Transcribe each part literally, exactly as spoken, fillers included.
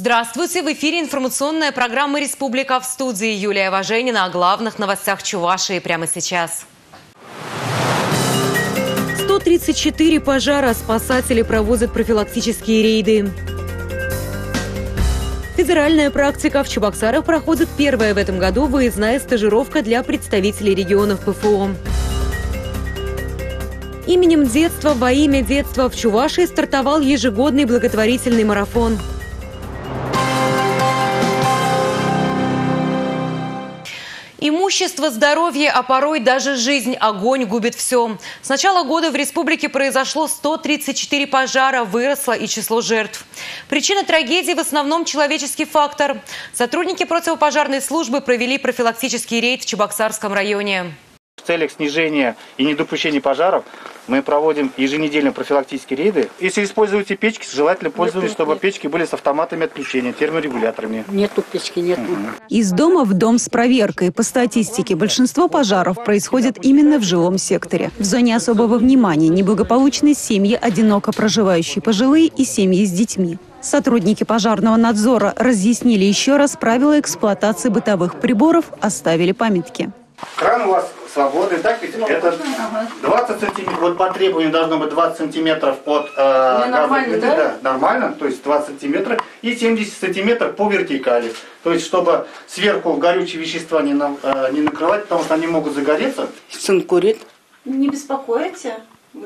Здравствуйте! В эфире информационная программа «Республика», в студии Юлия Важенина. О главных новостях Чувашии прямо сейчас. сто тридцать четыре пожара. Спасатели проводят профилактические рейды. Федеральная практика. В Чебоксарах проходит первая в этом году выездная стажировка для представителей регионов ПФО. Именем детства во имя детства в Чувашии стартовал ежегодный благотворительный марафон. Имущество, здоровье, а порой даже жизнь. Огонь губит все. С начала года в республике произошло сто тридцать четыре пожара, выросло и число жертв. Причина трагедии в основном человеческий фактор. Сотрудники противопожарной службы провели профилактический рейд в Чебоксарском районе. В целях снижения и недопущения пожаров мы проводим еженедельно профилактические рейды. Если используете печки, желательно пользоваться, чтобы нет. печки были с автоматами отключения, терморегуляторами. Нету печки, нету. Угу. Из дома в дом с проверкой. По статистике, большинство пожаров происходит именно в жилом секторе. В зоне особого внимания неблагополучные семьи, одиноко проживающие пожилые и семьи с детьми. Сотрудники пожарного надзора разъяснили еще раз правила эксплуатации бытовых приборов, оставили памятки. Кран у вас свободный, так ведь? Это двадцать сантиметров, вот по требованию должно быть двадцать сантиметров от э, нормально, да? Да, нормально, то есть двадцать сантиметров и семьдесят сантиметров по вертикали. То есть, чтобы сверху горючие вещества не, на, э, не накрывать, потому что они могут загореться. Сын курит. Не беспокоите?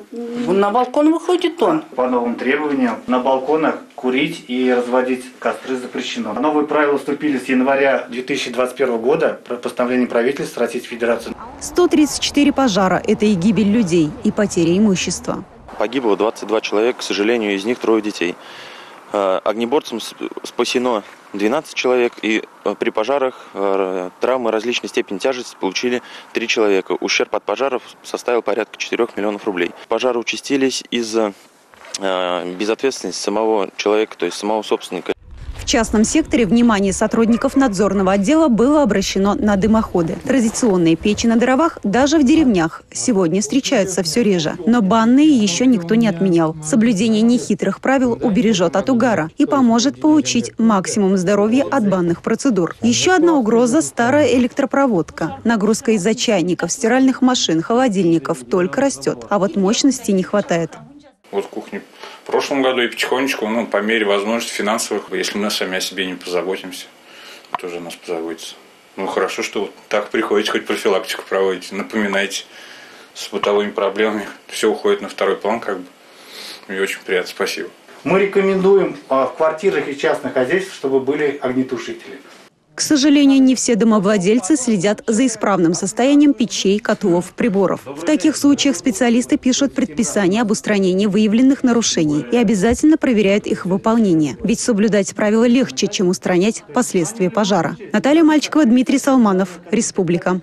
На балкон выходит он. По новым требованиям на балконах курить и разводить костры запрещено. Новые правила вступили с января две тысячи двадцать первого года про постановление правительства Российской Федерации. сто тридцать четыре пожара – это и гибель людей, и потеря имущества. Погибло двадцать два человека, к сожалению, из них трое детей. Огнеборцам спасено двенадцать человек, и при пожарах травмы различной степени тяжести получили три человека. Ущерб от пожаров составил порядка четырёх миллионов рублей. Пожары участились из-за безответственности самого человека, то есть самого собственника. В частном секторе внимание сотрудников надзорного отдела было обращено на дымоходы. Традиционные печи на дровах даже в деревнях сегодня встречаются все реже. Но банные еще никто не отменял. Соблюдение нехитрых правил убережет от угара и поможет получить максимум здоровья от банных процедур. Еще одна угроза – старая электропроводка. Нагрузка из-за чайников, стиральных машин, холодильников только растет, а вот мощности не хватает. Вот кухня в прошлом году и потихонечку, ну, по мере возможностей финансовых, если мы сами о себе не позаботимся, тоже о нас позаботится. Ну, хорошо, что вот так приходите, хоть профилактику проводите, напоминайте с бытовыми проблемами. Все уходит на второй план, как бы. Мне очень приятно, спасибо. Мы рекомендуем в квартирах и частных хозяйствах, чтобы были огнетушители. К сожалению, не все домовладельцы следят за исправным состоянием печей, котлов, приборов. В таких случаях специалисты пишут предписание об устранении выявленных нарушений и обязательно проверяют их выполнение. Ведь соблюдать правила легче, чем устранять последствия пожара. Наталья Мальчикова, Дмитрий Салманов, Республика.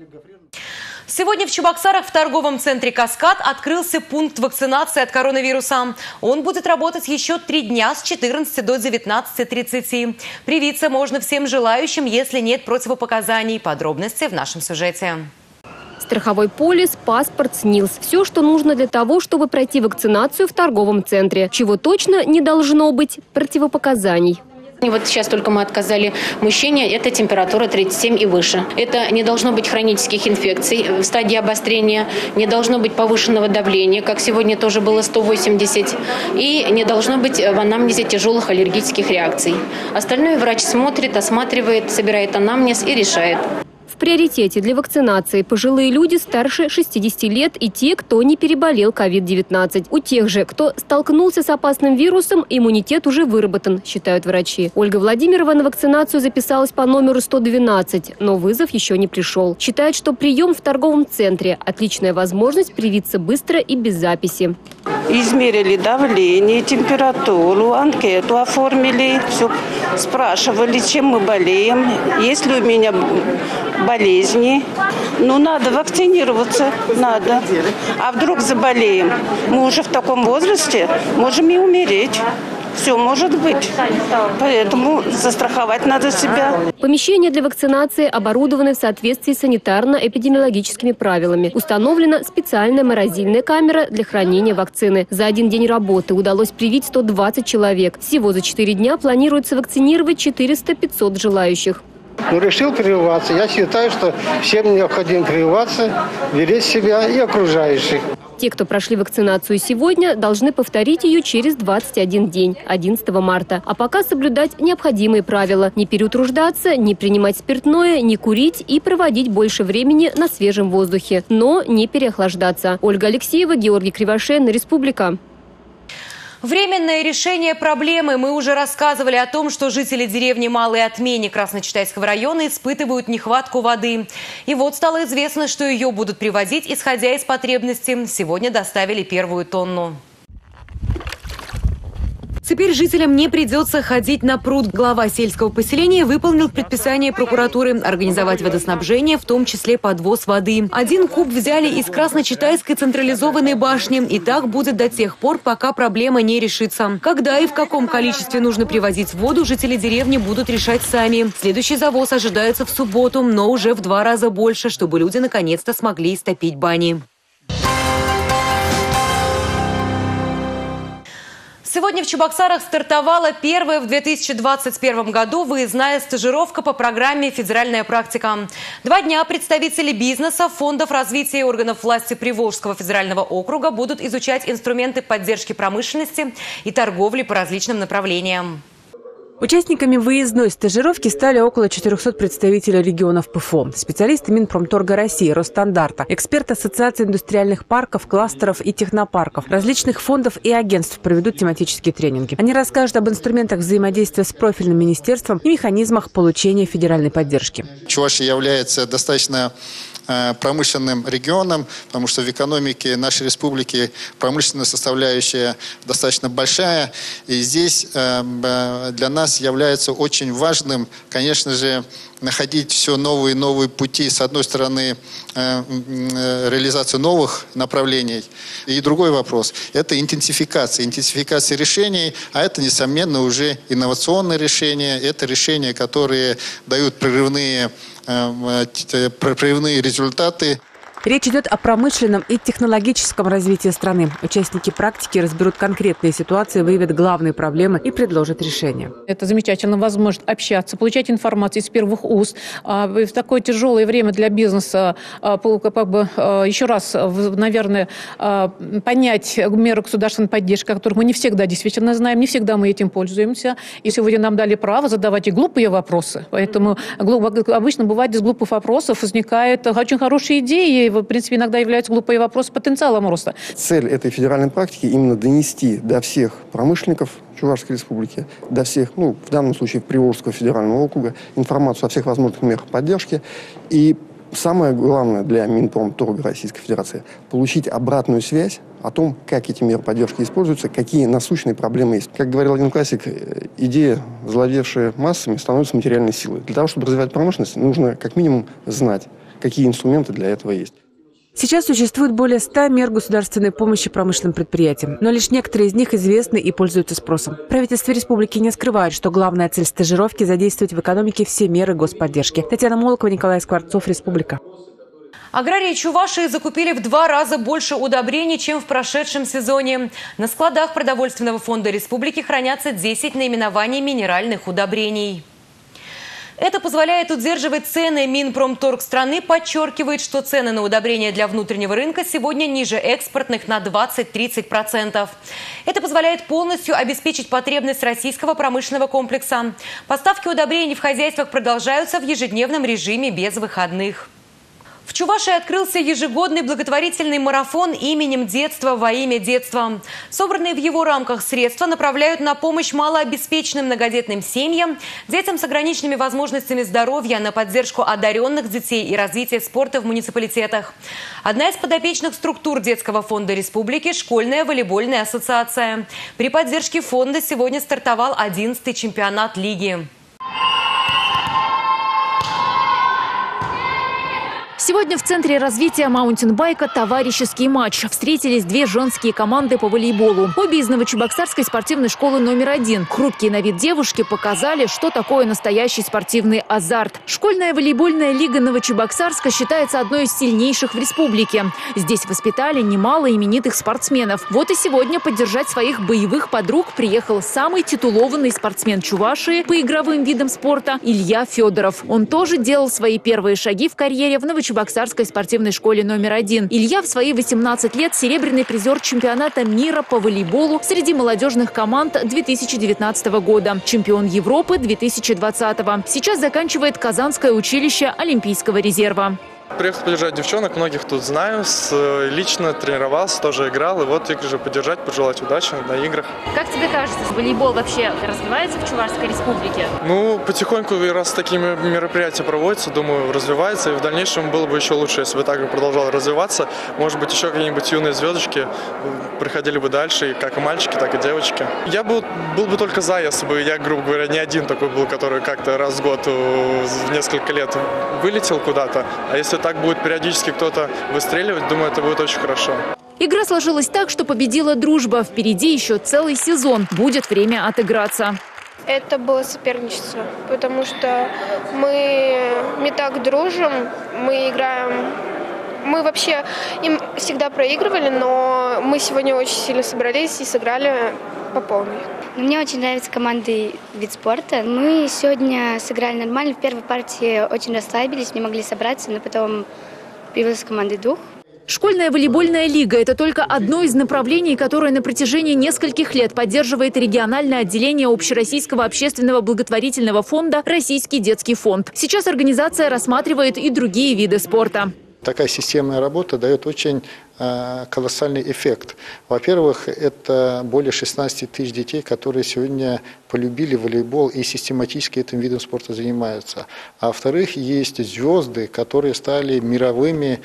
Сегодня в Чебоксарах в торговом центре «Каскад» открылся пункт вакцинации от коронавируса. Он будет работать еще три дня с четырнадцати до девятнадцати тридцати. Привиться можно всем желающим, если нет противопоказаний. Подробности в нашем сюжете. Страховой полис, паспорт, СНИЛС. Все, что нужно для того, чтобы пройти вакцинацию в торговом центре. Чего точно не должно быть – противопоказаний. И вот сейчас только мы отказали мужчине, это температура тридцать семь и выше. Это не должно быть хронических инфекций в стадии обострения, не должно быть повышенного давления, как сегодня тоже было сто восемьдесят, и не должно быть в анамнезе тяжелых аллергических реакций. Остальное врач смотрит, осматривает, собирает анамнез и решает. В приоритете для вакцинации пожилые люди старше шестидесяти лет и те, кто не переболел ковид девятнадцать. У тех же, кто столкнулся с опасным вирусом, иммунитет уже выработан, считают врачи. Ольга Владимирова на вакцинацию записалась по номеру сто двенадцать, но вызов еще не пришел. Считает, что прием в торговом центре – отличная возможность привиться быстро и без записи. Измерили давление, температуру, анкету оформили, все спрашивали, чем мы болеем, есть ли у меня болезни. Ну, надо вакцинироваться, надо. А вдруг заболеем? Мы уже в таком возрасте можем и умереть. Все может быть. Поэтому застраховать надо себя. Помещения для вакцинации оборудованы в соответствии с санитарно-эпидемиологическими правилами. Установлена специальная морозильная камера для хранения вакцины. За один день работы удалось привить сто двадцать человек. Всего за четыре дня планируется вакцинировать четыреста-пятьсот желающих. Ну, решил прививаться. Я считаю, что всем необходимо прививаться, беречь себя и окружающих. Те, кто прошли вакцинацию сегодня, должны повторить ее через двадцать один день, одиннадцатого марта. А пока соблюдать необходимые правила. Не переутруждаться, не принимать спиртное, не курить и проводить больше времени на свежем воздухе. Но не переохлаждаться. Ольга Алексеева, Георгий Кривошеин, Республика. Временное решение проблемы. Мы уже рассказывали о том, что жители деревни Малый Отмени Красночитайского района испытывают нехватку воды. И вот стало известно, что ее будут привозить, исходя из потребностей. Сегодня доставили первую тонну. Теперь жителям не придется ходить на пруд. Глава сельского поселения выполнил предписание прокуратуры организовать водоснабжение, в том числе подвоз воды. Один куб взяли из Красночитайской централизованной башни. И так будет до тех пор, пока проблема не решится. Когда и в каком количестве нужно привозить воду, жители деревни будут решать сами. Следующий завоз ожидается в субботу, но уже в два раза больше, чтобы люди наконец-то смогли истопить бани. Сегодня в Чебоксарах стартовала первая в две тысячи двадцать первом году выездная стажировка по программе «Федеральная практика». Два дня представители бизнеса, фондов развития и органов власти Приволжского федерального округа будут изучать инструменты поддержки промышленности и торговли по различным направлениям. Участниками выездной стажировки стали около четырехсот представителей регионов ПФО, специалисты Минпромторга России, Росстандарта, эксперты Ассоциации индустриальных парков, кластеров и технопарков, различных фондов и агентств проведут тематические тренинги. Они расскажут об инструментах взаимодействия с профильным министерством и механизмах получения федеральной поддержки. Чувашия является достаточно промышленным регионом, потому что в экономике нашей республики промышленная составляющая достаточно большая. И здесь для нас является очень важным, конечно же, находить все новые и новые пути. С одной стороны, реализацию новых направлений. И другой вопрос – это интенсификация. Интенсификация решений, а это, несомненно, уже инновационные решения. Это решения, которые дают прорывные, прорывные результаты. Речь идет о промышленном и технологическом развитии страны. Участники практики разберут конкретные ситуации, выявят главные проблемы и предложат решения. Это замечательная возможность общаться, получать информацию из первых уст. В такое тяжелое время для бизнеса как бы, еще раз, наверное, понять меры государственной поддержки, которых мы не всегда действительно знаем, не всегда мы этим пользуемся. И сегодня нам дали право задавать и глупые вопросы. Поэтому обычно бывает из глупых вопросов возникают очень хорошие идеи. В принципе, иногда являются глупые вопросы потенциалом роста. Цель этой федеральной практики именно донести до всех промышленников Чувашской республики, до всех, ну, в данном случае Приволжского федерального округа, информацию о всех возможных мерах поддержки. И самое главное для Минпромторга Российской Федерации – получить обратную связь о том, как эти меры поддержки используются, какие насущные проблемы есть. Как говорил один классик, идея, завладевшая массами, становится материальной силой. Для того, чтобы развивать промышленность, нужно как минимум знать, какие инструменты для этого есть. Сейчас существует более ста мер государственной помощи промышленным предприятиям, но лишь некоторые из них известны и пользуются спросом. Правительство республики не скрывает, что главная цель стажировки – задействовать в экономике все меры господдержки. Татьяна Молокова, Николай Скворцов, Республика. Аграрии Чувашии закупили в два раза больше удобрений, чем в прошедшем сезоне. На складах продовольственного фонда республики хранятся десять наименований минеральных удобрений. Это позволяет удерживать цены. Минпромторг страны подчеркивает, что цены на удобрения для внутреннего рынка сегодня ниже экспортных на двадцать-тридцать процентов. Это позволяет полностью обеспечить потребность российского промышленного комплекса. Поставки удобрений в хозяйствах продолжаются в ежедневном режиме без выходных. В Чувашии открылся ежегодный благотворительный марафон именем детства во имя детства. Собранные в его рамках средства направляют на помощь малообеспеченным многодетным семьям, детям с ограниченными возможностями здоровья, на поддержку одаренных детей и развитие спорта в муниципалитетах. Одна из подопечных структур детского фонда республики – школьная волейбольная ассоциация. При поддержке фонда сегодня стартовал одиннадцатый чемпионат лиги. Сегодня в Центре развития маунтинбайка товарищеский матч. Встретились две женские команды по волейболу. Обе из Новочебоксарской спортивной школы номер один. Хрупкие на вид девушки показали, что такое настоящий спортивный азарт. Школьная волейбольная лига Новочебоксарска считается одной из сильнейших в республике. Здесь воспитали немало именитых спортсменов. Вот и сегодня поддержать своих боевых подруг приехал самый титулованный спортсмен Чувашии по игровым видам спорта Илья Федоров. Он тоже делал свои первые шаги в карьере в Новочебоксарской Новочебоксарской спортивной школе номер один. Илья в свои восемнадцать лет серебряный призер чемпионата мира по волейболу среди молодежных команд две тысячи девятнадцатого года, чемпион Европы две тысячи двадцатого. Сейчас заканчивает Казанское училище Олимпийского резерва. Приехал поддержать девчонок, многих тут знаю, лично тренировался, тоже играл. И вот их же поддержать, пожелать удачи на играх. Как тебе кажется, волейбол вообще развивается в Чувашской республике? Ну, потихоньку, раз такие мероприятия проводятся, думаю, развивается. И в дальнейшем было бы еще лучше, если бы так продолжал развиваться. Может быть, еще какие-нибудь юные звездочки приходили бы дальше, и как и мальчики, так и девочки. Я был, был бы только за, если бы я, грубо говоря, не один такой был, который как-то раз в год в несколько лет вылетел куда-то. А если так будет периодически кто-то выстреливать, думаю, это будет очень хорошо. Игра сложилась так, что победила дружба. Впереди еще целый сезон. Будет время отыграться. Это было соперничество, потому что мы не так дружим, мы играем... Мы вообще им всегда проигрывали, но мы сегодня очень сильно собрались и сыграли по полной. Мне очень нравятся команды вид спорта. Мы сегодня сыграли нормально. В первой партии очень расслабились, не могли собраться, но потом появился командный дух. Школьная волейбольная лига – это только одно из направлений, которое на протяжении нескольких лет поддерживает региональное отделение Общероссийского общественного благотворительного фонда «Российский детский фонд». Сейчас организация рассматривает и другие виды спорта. Такая системная работа дает очень э, колоссальный эффект. Во-первых, это более шестнадцати тысяч детей, которые сегодня полюбили волейбол и систематически этим видом спорта занимаются. А во-вторых, есть звезды, которые стали мировыми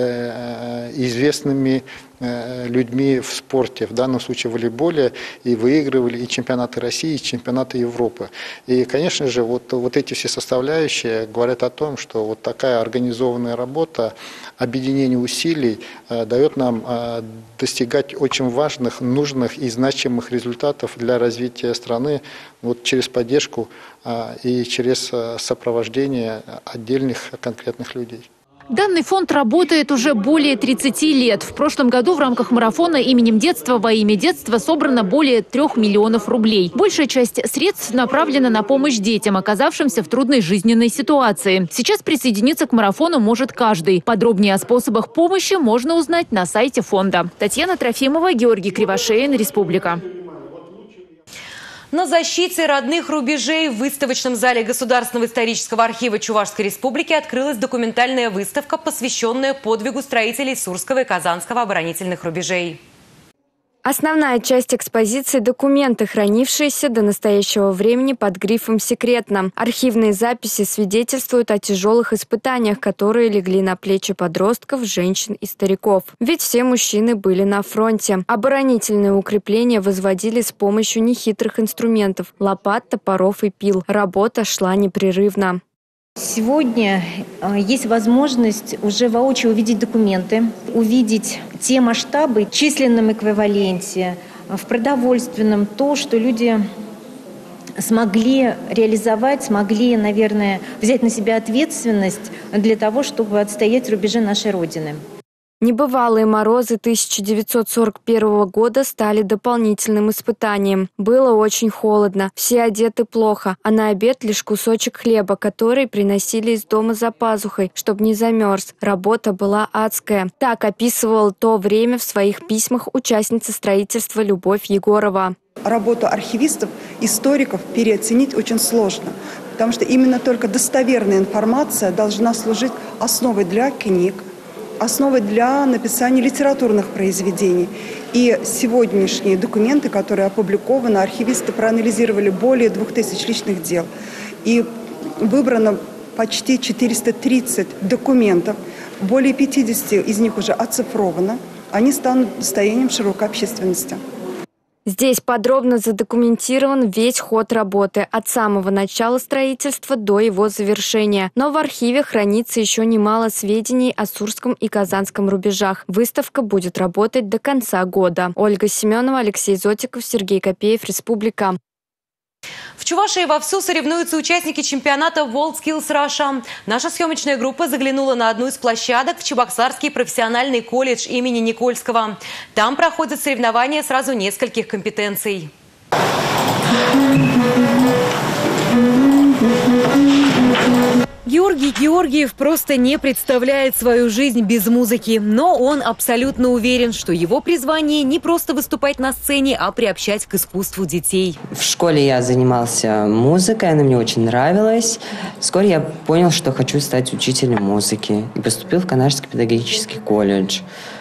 э, известными э, людьми в спорте, в данном случае в волейболе, и выигрывали и чемпионаты России, и чемпионаты Европы. И, конечно же, вот, вот эти все составляющие говорят о том, что вот такая организованная работа, объединение усилий э, дает нам э, достигать очень важных, нужных и значимых результатов для развития страны вот через поддержку э, и через э, сопровождение отдельных конкретных людей. Данный фонд работает уже более тридцати лет. В прошлом году в рамках марафона именем детства во имя детства собрано более трех миллионов рублей. Большая часть средств направлена на помощь детям, оказавшимся в трудной жизненной ситуации. Сейчас присоединиться к марафону может каждый. Подробнее о способах помощи можно узнать на сайте фонда. Татьяна Трофимова, Георгий Кривошеин, Республика. На защите родных рубежей в выставочном зале Государственного исторического архива Чувашской Республики открылась документальная выставка, посвященная подвигу строителей Сурского и Казанского оборонительных рубежей. Основная часть экспозиции – документы, хранившиеся до настоящего времени под грифом «Секретно». Архивные записи свидетельствуют о тяжелых испытаниях, которые легли на плечи подростков, женщин и стариков. Ведь все мужчины были на фронте. Оборонительные укрепления возводили с помощью нехитрых инструментов – лопат, топоров и пил. Работа шла непрерывно. Сегодня есть возможность уже воочию увидеть документы, увидеть те масштабы в численном эквиваленте, в продовольственном, то, что люди смогли реализовать, смогли, наверное, взять на себя ответственность для того, чтобы отстоять рубежи нашей Родины. Небывалые морозы тысяча девятьсот сорок первого года стали дополнительным испытанием. Было очень холодно, все одеты плохо, а на обед лишь кусочек хлеба, который приносили из дома за пазухой, чтобы не замерз. Работа была адская. Так описывала то время в своих письмах участница строительства Любовь Егорова. Работу архивистов, историков переоценить очень сложно, потому что именно только достоверная информация должна служить основой для книг, основой для написания литературных произведений. И сегодняшние документы, которые опубликованы, архивисты проанализировали более двух тысяч личных дел. И выбрано почти четыреста тридцать документов, более пятидесяти из них уже оцифровано. Они станут достоянием широкой общественности. Здесь подробно задокументирован весь ход работы от самого начала строительства до его завершения. Но в архиве хранится еще немало сведений о Сурском и Казанском рубежах. Выставка будет работать до конца года. Ольга Семенова, Алексей Зотиков, Сергей Копеев, Республика. В Чувашии вовсю соревнуются участники чемпионата WorldSkills Russia. Наша съемочная группа заглянула на одну из площадок в Чебоксарский профессиональный колледж имени Никольского. Там проходят соревнования сразу нескольких компетенций. Георгий Георгиев просто не представляет свою жизнь без музыки. Но он абсолютно уверен, что его призвание не просто выступать на сцене, а приобщать к искусству детей. В школе я занимался музыкой, она мне очень нравилась. Вскоре я понял, что хочу стать учителем музыки. И поступил в Канашский педагогический колледж.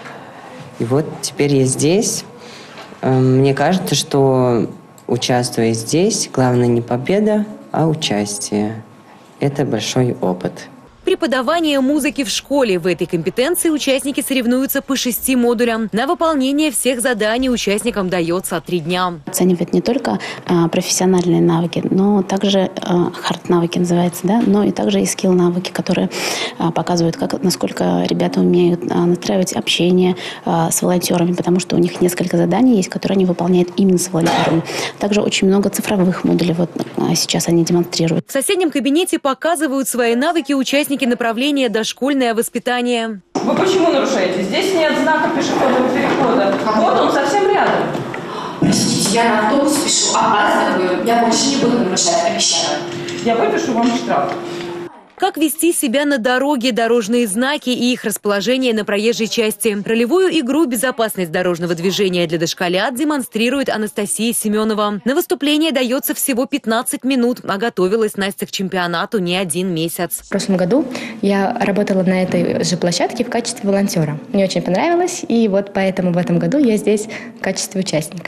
И вот теперь я здесь. Мне кажется, что участвуя здесь, главное не победа, а участие. Это большой опыт. Преподавание музыки в школе. В этой компетенции участники соревнуются по шести модулям. На выполнение всех заданий участникам дается три дня. Оценивать не только а, профессиональные навыки, но также а, хард-навыки называется, да, но и также и скилл-навыки, которые а, показывают, как, насколько ребята умеют а, настраивать общение а, с волонтерами, потому что у них несколько заданий есть, которые они выполняют именно с волонтерами. Также очень много цифровых модулей, вот а, сейчас они демонстрируют. В соседнем кабинете показывают свои навыки участники направления «Дошкольное воспитание». Вы почему нарушаете? Здесь нет знака пешеходного перехода. Вот он совсем рядом. Простите, я на автобус спешу, опаздываю. Я больше не буду нарушать, обещаю. Я выпишу вам штраф. Как вести себя на дороге, дорожные знаки и их расположение на проезжей части. Ролевую игру «Безопасность дорожного движения» для дошколят демонстрирует Анастасия Семенова. На выступление дается всего пятнадцать минут, а готовилась Настя к чемпионату не один месяц. В прошлом году я работала на этой же площадке в качестве волонтера. Мне очень понравилось, и вот поэтому в этом году я здесь в качестве участника.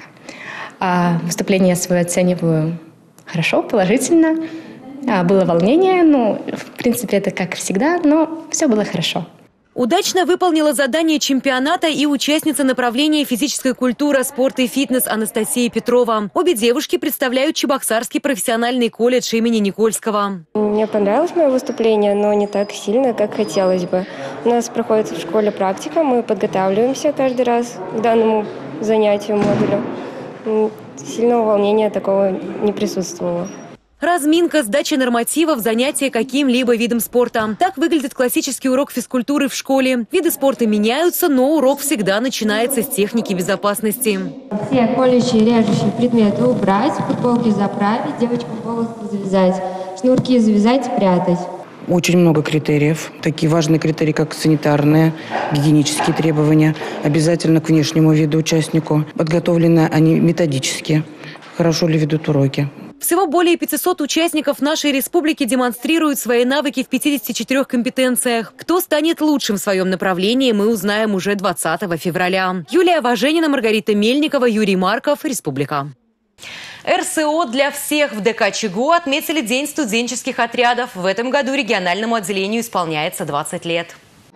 А выступление свое оцениваю хорошо, положительно. А, было волнение, ну, в принципе, это как всегда, но все было хорошо. Удачно выполнила задание чемпионата и участница направления физическая культура, спорт и фитнес Анастасия Петрова. Обе девушки представляют Чебоксарский профессиональный колледж имени Никольского. Мне понравилось мое выступление, но не так сильно, как хотелось бы. У нас проходит в школе практика, мы подготавливаемся каждый раз к данному занятию, модулю. Сильного волнения такого не присутствовало. Разминка, сдача нормативов, занятия каким-либо видом спорта. Так выглядит классический урок физкультуры в школе. Виды спорта меняются, но урок всегда начинается с техники безопасности. Все колющие, режущие предметы убрать, футболки заправить, девочкам волосы завязать, шнурки завязать, спрятать. Очень много критериев. Такие важные критерии, как санитарные, гигиенические требования. Обязательно к внешнему виду участнику. Подготовлены они методически. Хорошо ли ведут уроки. Всего более пятисот участников нашей республики демонстрируют свои навыки в пятидесяти четырёх компетенциях. Кто станет лучшим в своем направлении, мы узнаем уже двадцатого февраля. Юлия Важенина, Маргарита Мельникова, Юрий Марков, Республика. эр эс о для всех. В ДК ЧГУ отметили День студенческих отрядов. В этом году региональному отделению исполняется двадцать лет.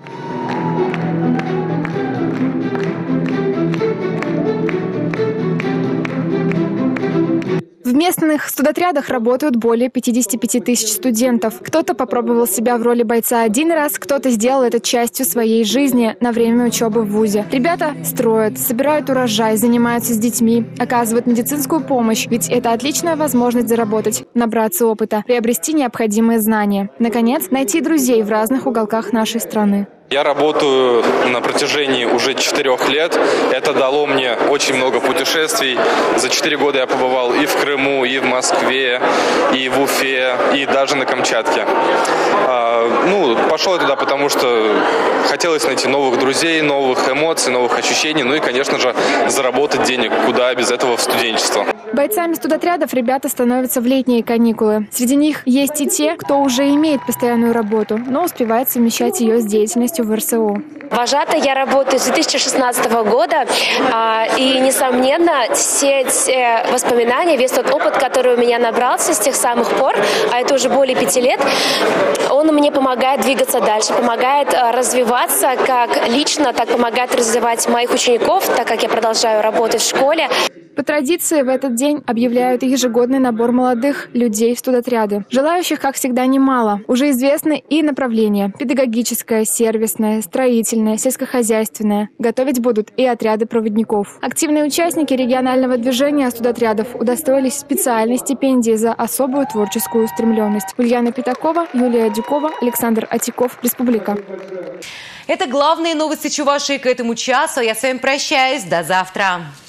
В местных студотрядах работают более пятидесяти пяти тысяч студентов. Кто-то попробовал себя в роли бойца один раз, кто-то сделал это частью своей жизни на время учебы в вузе. Ребята строят, собирают урожай, занимаются с детьми, оказывают медицинскую помощь, ведь это отличная возможность заработать, набраться опыта, приобрести необходимые знания. Наконец, найти друзей в разных уголках нашей страны. Я работаю на протяжении уже четырех лет. Это дало мне очень много путешествий. За четыре года я побывал и в Крыму, и в Москве, и в Уфе, и даже на Камчатке. А, ну, пошел я туда, потому что хотелось найти новых друзей, новых эмоций, новых ощущений, ну и, конечно же, заработать денег. Куда без этого в студенчество. Бойцами студотрядов ребята становятся в летние каникулы. Среди них есть и те, кто уже имеет постоянную работу, но успевает совмещать ее с деятельностью в эр эс о. Вожатой я работаю с две тысячи шестнадцатого года, и, несомненно, все те воспоминания, весь тот опыт, который у меня набрался с тех самых пор, а это уже более пяти лет, он мне помогает двигаться дальше, помогает развиваться как лично, так помогает развивать моих учеников, так как я продолжаю работать в школе. По традиции в этот день объявляют ежегодный набор молодых людей в студотряды. Желающих, как всегда, немало. Уже известны и направления – педагогическое, сервисное, строительное, сельскохозяйственное. Готовить будут и отряды проводников. Активные участники регионального движения студотрядов удостоились специальной стипендии за особую творческую устремленность. Ульяна Пятакова, Юлия Дюкова, Александр Атиков, Республика. Это главные новости Чувашии к этому часу. Я с вами прощаюсь. До завтра.